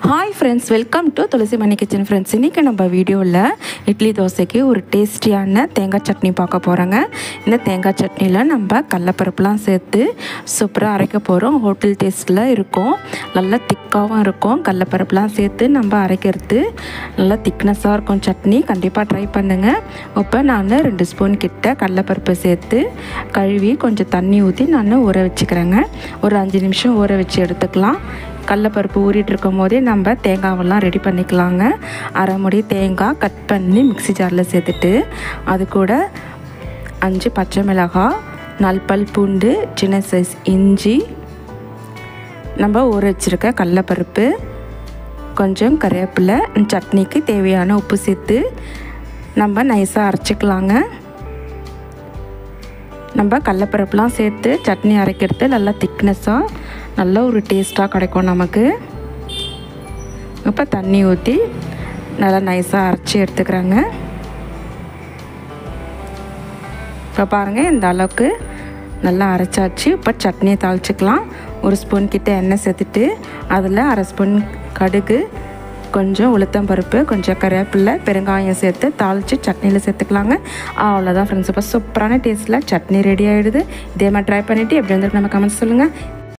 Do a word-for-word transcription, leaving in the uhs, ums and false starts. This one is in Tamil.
Hi friends, welcome to Thulasi Mani kitchen. Friends, இன்றைக்கி நம்ம வீடியோவில் இட்லி தோசைக்கு ஒரு டேஸ்டியான தேங்காய் சட்னி பார்க்க போகிறோங்க. இந்த தேங்காய் சட்னியில் நம்ம கடலப்பருப்புலாம் சேர்த்து சூப்பராக அரைக்க போகிறோம். ஹோட்டல் டேஸ்ட்டில் இருக்கும், நல்லா திக்காகவும் இருக்கும். கடலப்பருப்புலாம் சேர்த்து நம்ம அரைக்கிறது நல்லா திக்னஸாக இருக்கும் சட்னி. கண்டிப்பாக ட்ரை பண்ணுங்கள். இப்போ நான் ரெண்டு ஸ்பூன் கிட்ட கடலப்பருப்பு சேர்த்து கழுவி கொஞ்சம் தண்ணி ஊற்றி நான் ஊற வச்சுக்கிறேங்க. ஒரு அஞ்சு நிமிஷம் ஊற வச்சு எடுத்துக்கலாம். கடலப்பருப்பு ஊறிட்டு இருக்கும் போதே நம்ம தேங்காவெல்லாம் ரெடி பண்ணிக்கலாங்க. அரை முடி தேங்காய் கட் பண்ணி மிக்ஸி ஜாரில் சேர்த்துட்டு அது கூட அஞ்சு பச்சை மிளகாய், நாலு பல் பூண்டு, சின்ன சைஸ் இஞ்சி, நம்ம ஊற வச்சுருக்க கடலப்பருப்பு, கொஞ்சம் கருவேப்பிலை, சட்னிக்கு தேவையான உப்பு சேர்த்து நம்ம நைஸாக அரைச்சிக்கலாங்க. நம்ம கடலப்பருப்புலாம் சேர்த்து சட்னி அரைக்கிறது நல்லா திக்னஸாக நல்ல ஒரு டேஸ்ட்டாக கிடைக்கும் நமக்கு. இப்போ தண்ணி ஊற்றி நல்லா நைஸாக அரைச்சி எடுத்துக்கிறாங்க. இப்போ பாருங்கள், இந்த அளவுக்கு நல்லா அரைச்சாச்சு. இப்போ சட்னியை தாளிச்சிக்கலாம். ஒரு ஸ்பூன் கிட்ட எண்ணெய் சேர்த்துட்டு அதில் அரை ஸ்பூன் கடுகு, கொஞ்சம் உளுத்தம்பருப்பு, கொஞ்சம் கருவேப்பிலை, பெருங்காயம் சேர்த்து தாளித்து சட்னியில் சேர்த்துக்கலாங்க. அவ்வளோதான் ஃப்ரெண்ட்ஸ். இப்போ சூப்பரான டேஸ்ட்டில் சட்னி ரெடி ஆகிடுது. இதே மாதிரி ட்ரை பண்ணிவிட்டு எப்படி வந்துருக்கு நம்ம கமெண்ட்ஸ் சொல்லுங்கள்.